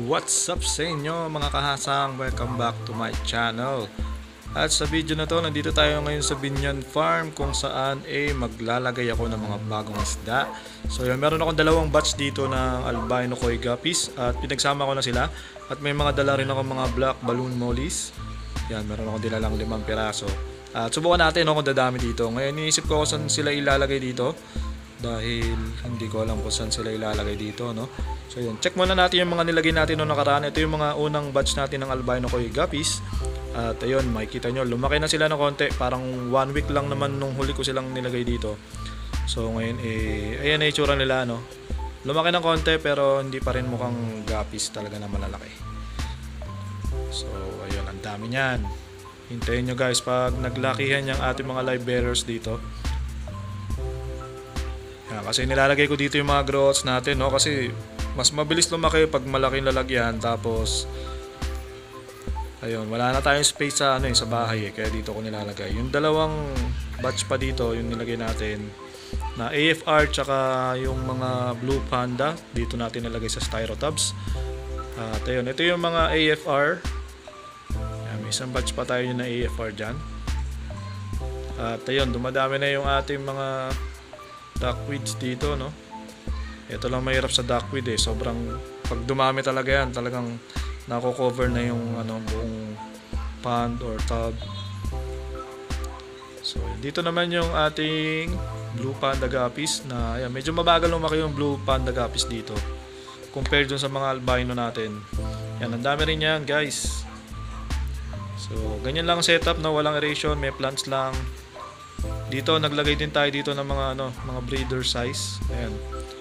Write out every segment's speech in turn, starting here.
What's up sa inyo mga kahasang? Welcome back to my channel. At sa video na to, nandito tayo ngayon sa Binyan Farm kung saan maglalagay ako ng mga bagong isda. So yun, meron akong dalawang batch dito ng albino koi guppies at pinagsama ko na sila. At may mga dala rin ako mga black balloon mollies. Yan, meron akong dilalang 5 piraso. At subukan natin kung dadami dito. Ngayon iniisip ko kung saan sila ilalagay dito. Dahil hindi ko alam kung saan sila ilalagay dito, no? So yun, check muna natin yung mga nilagay natin noong nakaraan. Ito yung mga unang batch natin ng albino koi guppies. At ayun, makikita nyo, lumaki na sila ng konti. Parang 1 week lang naman nung huli ko silang nilagay dito. So ngayon, ayan na itsura nila, no? Lumaki ng konti pero hindi pa rin mukhang guppies talaga na malalaki. So ayun, ang dami niyan. Hintayin nyo guys, pag naglakihan yung ating mga live bearers dito. Yan, kasi nilalagay ko dito yung mga growths natin, no? Kasi mas mabilis lumaki pag malaking lalagyan. Tapos ayun, wala na tayong space sa sa bahay kaya dito ko nilalagay. Yung dalawang batch pa dito, yung nilagay natin na AFR tsaka yung mga Blue Panda, dito natin nilagay sa styro tubs. At ayun, ito yung mga AFR. Yan, may isang batch pa tayo na AFR dyan. At ayun, dumadami na yung ating mga duckweeds dito, no? Ito lang mahirap sa duckweed sobrang pag dumami talaga yan, talagang nako-cover na yung buong pond or tub. So dito naman yung ating blue panda guppies na ayan, medyo mabagal lumaki yung blue panda guppies dito compared dun sa mga albino natin. Yan, ang dami rin yan guys. So ganyan lang ang setup, na walang aeration, may plants lang. Dito naglagay din tayo dito ng mga mga breeder size. Ayan.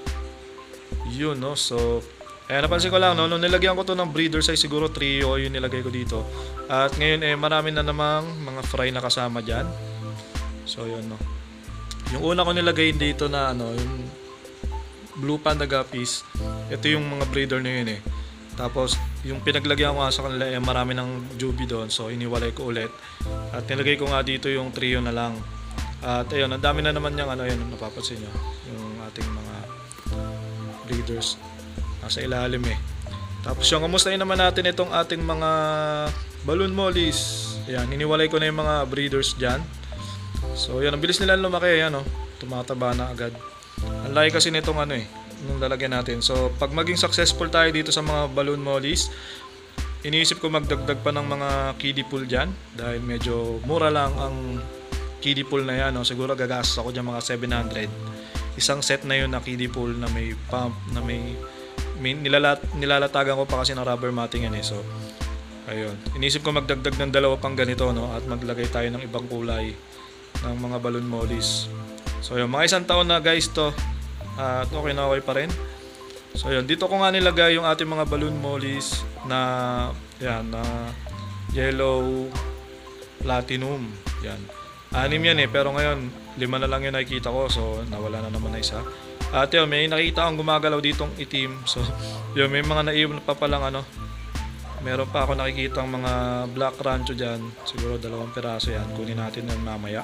Yun, no. So ayan, napansin ko lang, no, nung nilagyan ko to ng breeder size, siguro trio yung nilagay ko dito. At ngayon marami na namang mga fry na kasama diyan. So yun, no. Yung una ko nilagay dito na yung blue panda guppies, ito yung mga breeder na yun Tapos yung pinaglagyan ko nga sa kanila marami ng juvie doon, so iniwalay ko ulit. At nilagay ko nga dito yung trio na lang. At ayun, ang dami na naman yung napapansin nyo, yung ating mga breeders nasa ilalim Tapos yung kamustahin naman natin itong ating mga balloon mollies. Ayan, iniwalay ko na yung mga breeders dyan. So yan, ang bilis nila lumaki, tumataba na agad. Ang laki kasi nitong nung lalagyan natin. So pag maging successful tayo dito sa mga balloon mollies, iniisip ko magdagdag pa ng mga kiddie pool dyan. Dahil medyo mura lang ang kiddie pool na yan, siguro gagastos ako dyan mga 700. Isang set na yun na kiddie pool na may pump, na may nilalatagan ko pa kasi ng rubber matting So ayun, inisip ko magdagdag ng dalawa pang ganito, at maglagay tayo ng ibang kulay ng mga balloon mollies. So yun, mga isang taon na guys to, at okay na okay pa rin. So yun, dito ko nga nilagay yung ating mga balloon mollies na na yellow platinum. Yan, 6 yan pero ngayon 5 na lang yung nakikita ko, so nawala na naman na isa. At yun, may nakita akong gumagalaw ditong itim. So yun, may mga naiwan pa palang meron pa ako nakikita ang mga black rancho dyan, siguro 2 piraso yan. Kunin natin yan mamaya.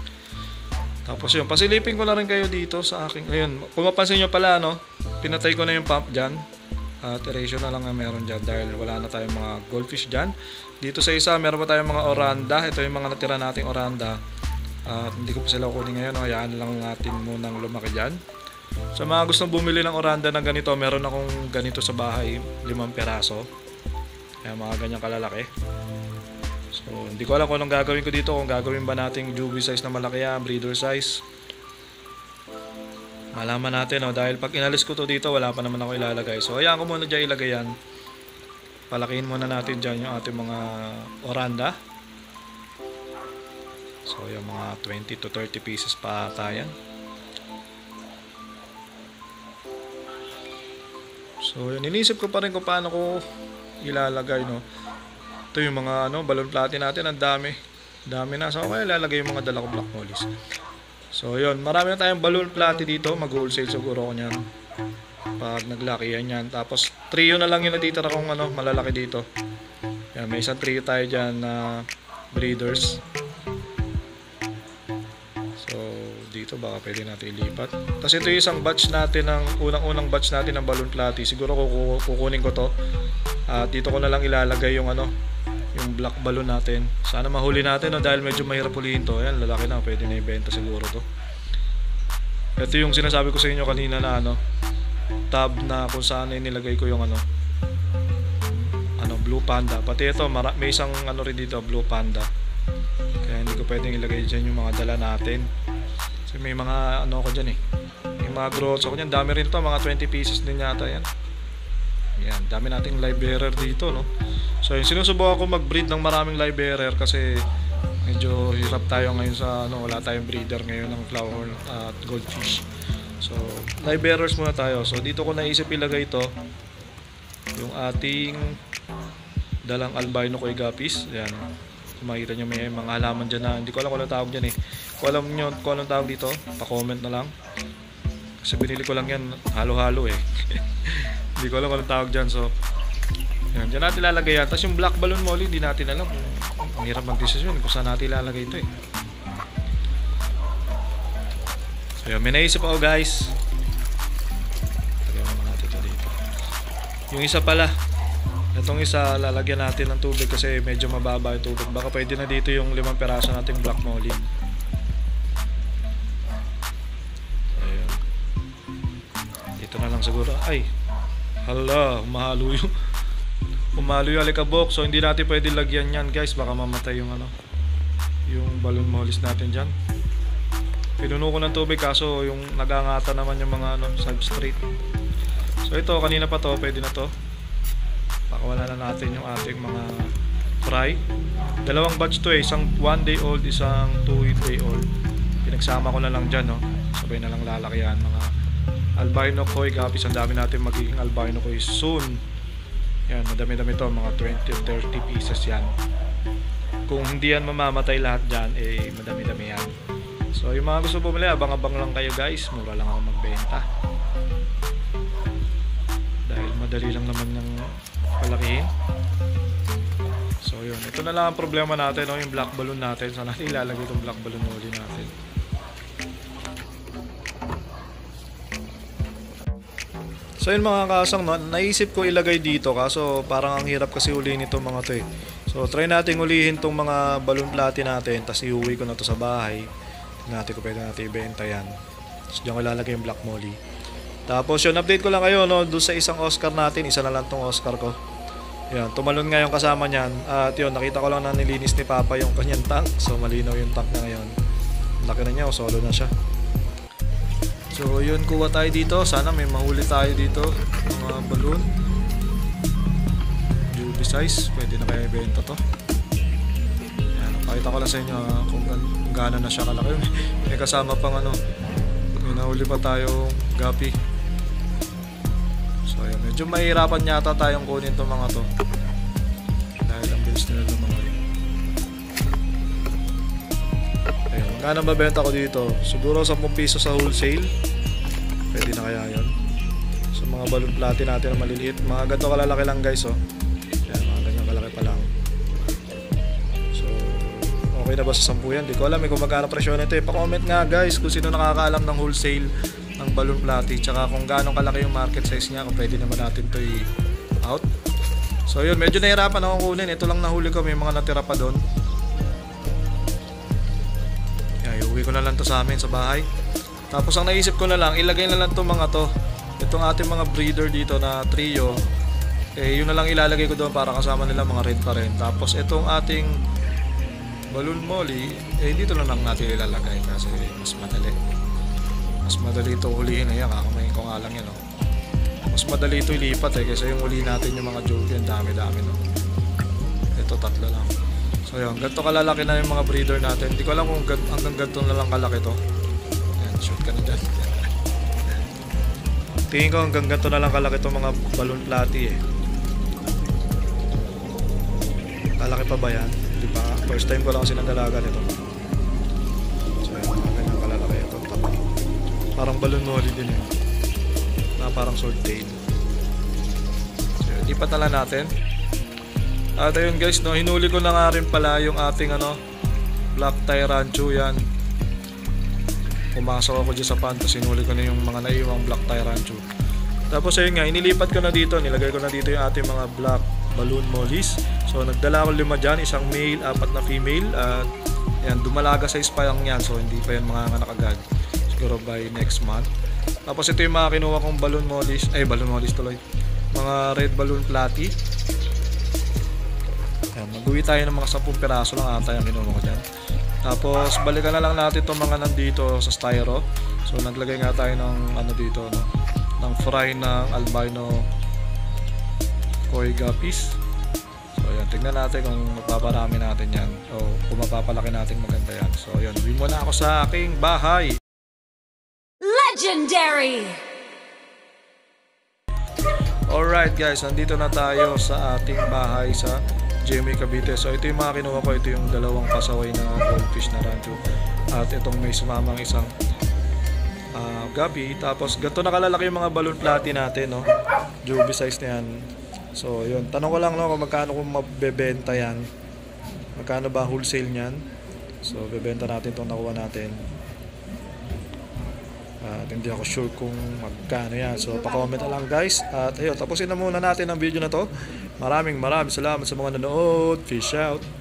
Tapos yun, pasilipin ko na rin kayo dito sa aking, ayun, kung mapansin nyo pala, pinatay ko na yung pump dyan. At aeration na lang ang meron dyan dahil wala na tayong mga goldfish dyan. Dito sa isa, meron pa tayong mga oranda. Ito yung mga natira nating oranda. At hindi ko pa sila kunin ngayon, hayaan lang natin munang lumaki dyan. Sa mga gustong bumili ng oranda na ganito, meron akong ganito sa bahay, 5 piraso. Kaya mga ganyang kalalaki. So hindi ko alam kung anong gagawin ko dito, kung gagawin ba nating juvie size na malaki breeder size. Malaman natin, dahil pag inalis ko to dito, wala pa naman ako ilalagay. So hayaan ko muna dyan ilagay yan. Palakihin muna natin dyan yung ating mga oranda. So yung mga 20 to 30 pieces pa tayo. So yun, inisip ko pa rin kung paano ko ilalagay, Ito yung mga balloon platy natin, ang dami na. So okay, ilalagay yung mga dala ko black mollies. So yun, marami na tayong balloon platy dito. Mag-wholesale siguro ko niyan pag naglakihan yan. Tapos trio na lang yung natitira kong malalaki dito. Yan, may isang trio tayo dyan na breeders. So dito baka pwede natin ilipat. Tapos ito yung isang batch natin, ng unang-unang batch natin ng balloon platy. Siguro kukunin ko to At dito ko na lang ilalagay yung ano, yung black balloon natin. Sana mahuli natin, no, dahil medyo mahirap hulihin to. Ayan, lalaki na, pwede na ibenta siguro to. Ito yung sinasabi ko sa inyo kanina na ano, tab na kung saan nilagay ko yung ano, Blue Panda. Pati ito, may isang ano rin dito, Blue Panda. Kaya hindi ko pwedeng ilagay dyan yung mga dala natin. Kasi may mga ano ko dyan eh. May mga growths ako dyan. Dami rin to, mga 20 pieces din yata yan. Yan, dami nating live bearer dito, no. So yung sinusubukan ko mag-breed ng maraming live bearer kasi medyo hirap tayo ngayon sa ano, wala tayong breeder ngayon ng flower at goldfish. So live bearers muna tayo. So dito ko naisip ilagay ito, yung ating dalang albino koi guppies. Yan, kung makikita nyo may mga halaman dyan na hindi ko alam kung anong tawag dyan eh. Kung alam nyo kung anong tawag dito, pa-comment na lang. Kasi binili ko lang yan halo-halo eh. Hindi ko alam kung anong tawag dyan. So yan, dyan natin lalagay yan. Tapos yung black balloon molly, hindi natin alam. Ang hirap mag-desisyon kung saan natin lalagay ito eh. So yan, may naisip ako guys. Lagyan naman natin ito dito. Yung isa pala, itong isa lalagyan natin ng tubig kasi medyo mababa yung tubig. Baka pwede na dito yung 5 peraso nating black molly. Ayan. Dito na lang siguro. Ay, hala, umahalo yung alikabok. So hindi natin pwede lagyan yan guys, baka mamatay yung ano, yung balloon mollies natin dyan. Pinuno ko ng tubig kaso yung nagangata naman yung mga ano, substrate. So ito, kanina pa to, pwede na to. Pakawala na natin yung ating mga fry. Dalawang batch to eh, isang 1 day old, isang 2 day old. Pinagsama ko na lang dyan, no. Sabay na lang lalaki yan, mga albino koi guppies. Ang dami natin magiging albino koi soon. Yan, madami-dami to, mga 20-30 pieces yan. Kung hindi yan mamamatay lahat dyan, eh madami-dami yan. So yung mga gusto bumili, abang-abang lang kayo guys. Mura lang ako magbenta. Dahil madali lang naman yung palakihin. So yun, ito na lang ang problema natin, no? Yung black balloon natin. Saan natin ilalagay itong black balloon molly natin? So yun mga kasang, no? Naisip ko ilagay dito kaso parang ang hirap kasi ulihin itong mga to eh. So try natin ulihin itong mga balloon platy natin, tapos iuwi ko na to sa bahay. Natin ko pwede natin ibenta yan. Tapos dyan ko ilalagay yung black molly. Tapos yun, update ko lang kayo, no? Doon sa isang Oscar natin, isa na lang tong Oscar ko. Yan, tumalon nga yung kasama niyan. At yun, nakita ko lang na nilinis ni Papa yung kanyang tank. So malinaw yung tank na ngayon. Laki na niya, solo na siya. So yun, kuha tayo dito. Sana may mahuli tayo dito, mga balloon. Juby size, pwede na kaya ibenta to. Yan, pakita ko lang sa inyo kung gaano na siya kalaki. May kasama pang ano, may nahuli pa tayong guppy. So ayun, medyo mahirapan yata tayong kunin itong mga to dahil ang bilis nila lumangoy. Ayun, magkano mabenta ko dito? Siguro 10 piso sa wholesale. Pwede na kaya yun. So mga balloon platy natin na maliliit, mga ganito kalalaki lang guys, oh. Ayan, mga ganyan kalaki pa lang. So okay na ba sa 10 yan? Di ko alam kung magkano presyo nito eh. Pa-comment nga guys kung sino nakakaalam ng wholesale ng balloon platy, tsaka kung gaano kalaki yung market size niya, kung pwede naman natin to i-out. So yun, medyo nahirapan akong kunin. Ito lang nahuli ko, may mga natira pa doon. Kaya iuwi ko na lang to sa amin sa bahay. Tapos ang naisip ko na lang, ilagay na lang to mga to, itong ating mga breeder dito na trio, eh yun na lang ilalagay ko doon para kasama nila mga red pa rin. Tapos itong ating balloon molly, eh dito na lang natin ilalagay kasi mas madali. Mas madali ito hulihin na yan, kakamayin ko nga lang yan, no? Mas madali ito ilipat eh, kasi yung huli natin yung mga joke yun, dami-dami, no? Ito 3 lang. So yun, ganito kalalaki na yung mga breeder natin. Hindi ko alam kung hanggang ganito na lang kalaki to. Ayan, shoot ka na dyan. Tingin ko hanggang ganito na lang kalaki itong mga balloon platy eh. Kalaki pa ba yan? Di ba? First time ko lang kasi nagalaga nito. So yun, mga ganyan kalalaki ito. Parang balloon molly din eh. Na parang swordtail. So yun, ipat na lang natin. At ayun guys, no, hinuli ko na nga rin pala yung ating ano, black tie rancho yan. Pumasok ako dyan sa pan, tapos hinuli ko na yung mga naiwang black tie rancho. Tapos ayun nga, inilipat ko na dito, nilagay ko na dito yung ating mga black balloon mollies. So nagdala ako 5 dyan, isang male, 4 na female. At yan, dumalaga sa spayang yan, so hindi pa yan manganganak agad, siguro by next month. Tapos ito yung mga kinuha kong balloon mollies, tuloy, mga red balloon platy. Yan, mag-uwi tayo ng mga 10 piraso lang ata yung kinuha ko dyan. Tapos balikan na lang natin itong mga nandito sa styro. So naglagay nga tayo ng ano dito, no, ng fry ng albino koi guppies. So yan, tignan natin kung mapaparami natin yan o kung mapapalaki natin maganda yan. So yan, uwi muna ako sa aking bahay. Legendary! Alright guys, nandito na tayo sa ating bahay sa GMA Cavite. So ito yung mga kinuha ko, ito yung dalawang pasaway na goldfish na rancho. At itong may sumamang isang gabi. Tapos ganito nakalalaki yung mga balloon platy natin, no? Juvie size na yan. So yun, tanong ko lang, no, kung magkano kung mabebenta yan. Magkano ba wholesale niyan? So bebenta natin itong nakuha natin. At hindi ako sure kung magkano yan. So pa-comment na lang guys. At ayun, tapusin na muna natin ang video na to. Maraming salamat sa mga nanood. Fish out.